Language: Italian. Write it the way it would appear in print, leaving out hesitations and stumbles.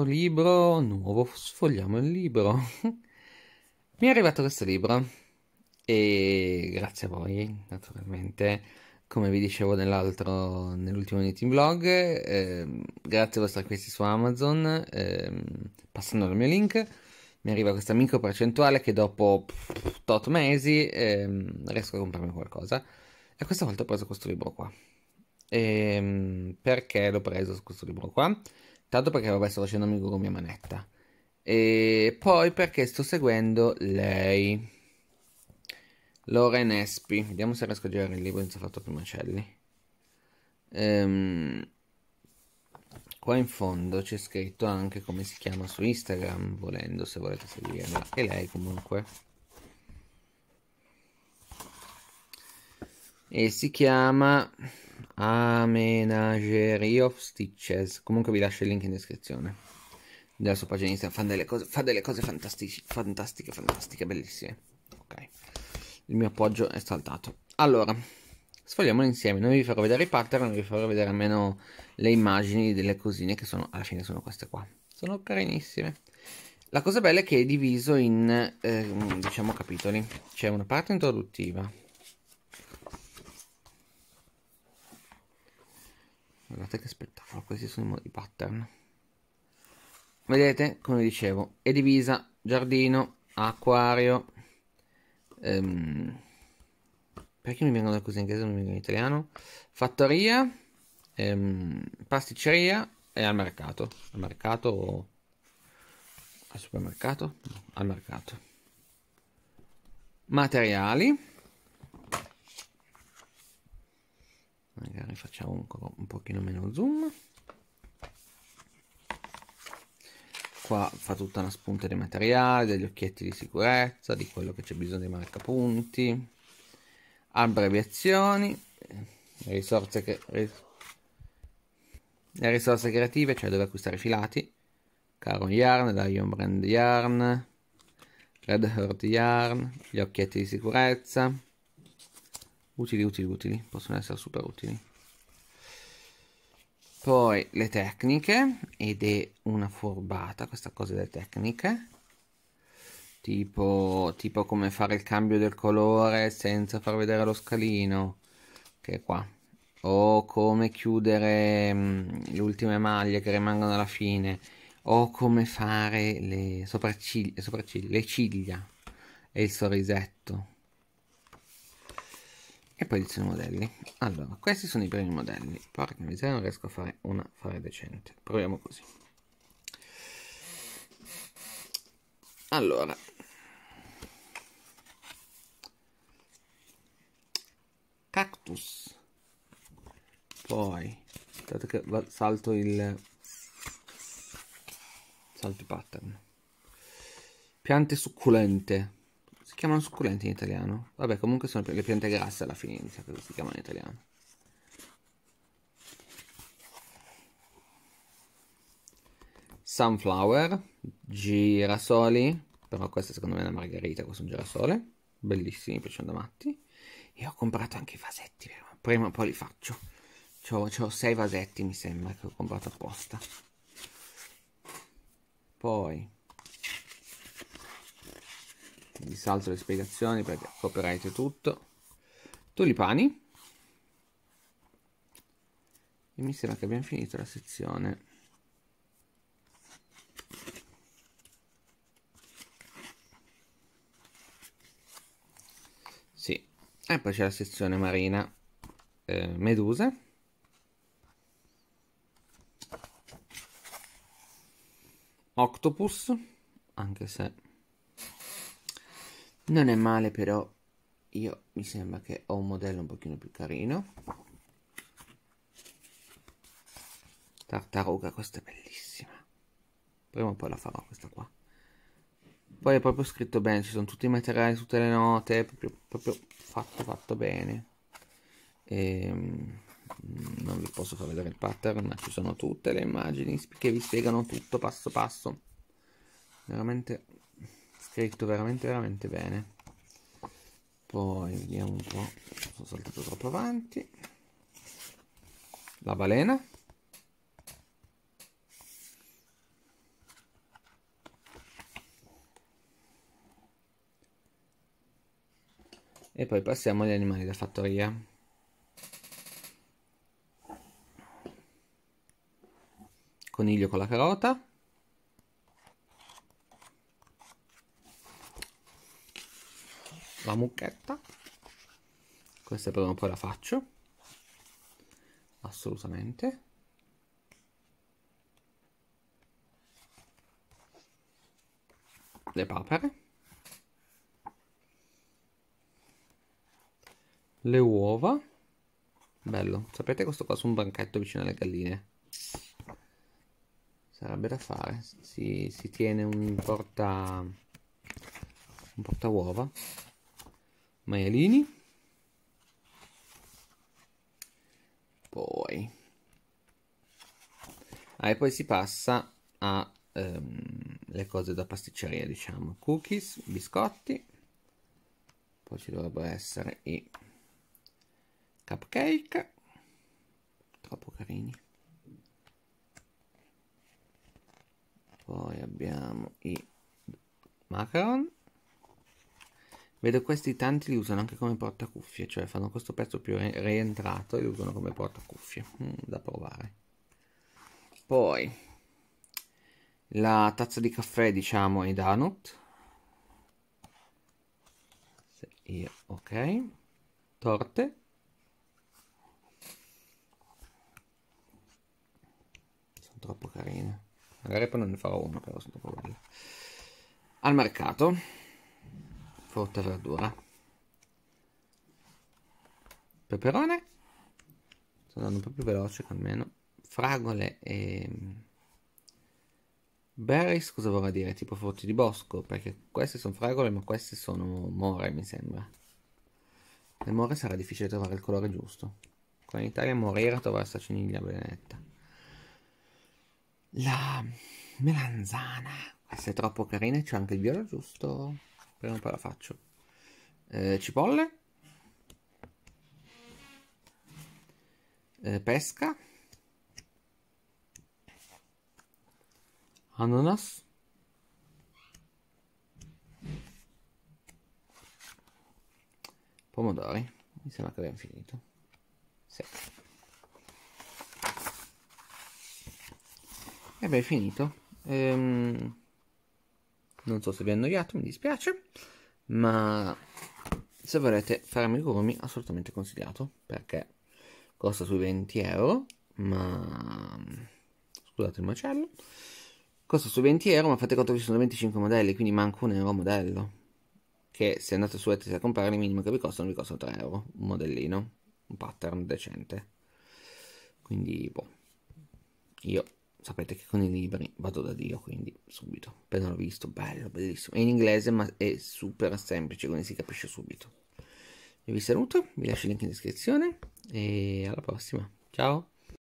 libro nuovo, sfogliamo il libro. Mi è arrivato questo libro e grazie a voi, naturalmente, come vi dicevo nell'ultimo Knitting Vlog, grazie ai vostri acquisti su Amazon, passando dal mio link, mi arriva questa micro percentuale che dopo tot mesi riesco a comprarmi qualcosa. E questa volta ho preso questo libro qua. Perché l'ho preso questo libro qua? Tanto perché vabbè sto facendo amico con mia manetta. E poi perché sto seguendo lei, Lauren Espi. Vediamo se riesco a girare il libro senza fare troppi macelli. Qua in fondo c'è scritto anche come si chiama su Instagram, volendo, se volete seguirla. E lei comunque. E si chiama A Menagerie of Stitches. Comunque vi lascio il link in descrizione della sua pagina Instagram. Fa delle cose fantastiche, bellissime. Ok, il mio appoggio è saltato. Allora, sfogliamolo insieme. Non vi farò vedere i pattern, non vi farò vedere almeno le immagini delle cosine che sono, alla fine sono queste qua. Sono carinissime. La cosa bella è che è diviso in, diciamo, capitoli. C'è una parte introduttiva. Guardate che spettacolo, questi sono i pattern. Vedete, come dicevo, è divisa giardino, acquario, perché mi vengono così in inglese, non mi vengono in italiano, fattoria, pasticceria e al mercato. Al mercato o al supermercato? No, al mercato. Materiali. Magari facciamo un pochino meno zoom. Qua fa tutta una spunta di materiale, degli occhietti di sicurezza, di quello che c'è bisogno dei marcapunti, abbreviazioni, le risorse creative, cioè dove acquistare filati, Caron Yarn, Lion Brand Yarn, Red Heart Yarn, gli occhietti di sicurezza, utili, possono essere super utili. Poi le tecniche, ed è una furbata questa cosa delle tecniche, tipo come fare il cambio del colore senza far vedere lo scalino, che è qua, o come chiudere le ultime maglie che rimangono alla fine, o come fare le sopracciglia, le ciglia e il sorrisetto. E poi edizione modelli. Allora, questi sono i primi modelli. Porca miseria, non riesco a fare una fare decente. Proviamo così. Allora, cactus. Poi, aspettate che salto i pattern. Piante succulente. Si chiamano succulenti in italiano? Vabbè, comunque sono le piante grasse alla fine, che si chiamano in italiano. Sunflower, girasoli, però questa secondo me è una margherita, questo è un girasole, bellissimi, mi piacciono da matti. E ho comprato anche i vasetti, prima o poi li faccio. C'ho 6 vasetti, mi sembra, che ho comprato apposta. Poi vi salto le spiegazioni perché copyright tutto. Tulipani. E mi sembra che abbiamo finito la sezione. Sì. E poi c'è la sezione marina. Meduse. Octopus. Anche se non è male, però io mi sembra che ho un modello un pochino più carino. Tartaruga, questa è bellissima. Prima o poi la farò questa qua. Poi è proprio scritto bene, ci sono tutti i materiali, tutte le note, proprio fatto bene. Non vi posso far vedere il pattern, ma ci sono tutte le immagini che vi spiegano tutto passo passo. Veramente scritto veramente bene. Poi vediamo un po', sono saltato troppo avanti. La balena. E poi passiamo agli animali da fattoria. Coniglio con la carota. La mucchetta. Questa prima o poi la faccio. Assolutamente. Le papere. Le uova. Bello. Sapete questo qua su un banchetto vicino alle galline? Sarebbe da fare. Si tiene un porta uova. Maialini. Poi. E poi si passa a le cose da pasticceria, diciamo. Cookies, biscotti. Poi ci dovrebbero essere i cupcake. Troppo carini. Poi abbiamo i macaron. Vedo questi tanti li usano anche come portacuffie, cioè fanno questo pezzo più rientrato e li usano come portacuffie. Da provare. Poi la tazza di caffè, diciamo, ai donut. Ok. Torte. Sono troppo carine. Magari poi non ne farò uno, però sono troppo belle. Al mercato. Frutta e verdura. Peperone. Sto andando un po' più veloce che almeno. Fragole e berries, cosa vorrà dire? Tipo frutti di bosco, perché queste sono fragole, ma queste sono more, mi sembra. Le more sarà difficile trovare il colore giusto. Qua in Italia morire a trovare sta ciniglia benedetta. La melanzana. Questa è troppo carina, c'è anche il viola giusto. Prima o poi la faccio. Cipolle. Pesca. Ananas. Pomodori. Mi sembra che abbiamo finito. Sì. E beh, è finito. Non so se vi è annoiato, mi dispiace. Ma se volete fare amigurumi, assolutamente consigliato. Perché costa sui 20 euro. Ma scusate il macello. Costa sui 20 euro, ma fate conto che ci sono 25 modelli, quindi manca un euro a modello. Che se andate su Etsy a comprare, il minimo che vi costano 3 euro. Un modellino, un pattern decente. Quindi, boh. Io sapete che con i libri vado da Dio, quindi subito. Appena l'ho visto, bello, bellissimo. È in inglese, ma è super semplice, quindi si capisce subito. Io vi saluto, vi lascio il link in descrizione e alla prossima. Ciao!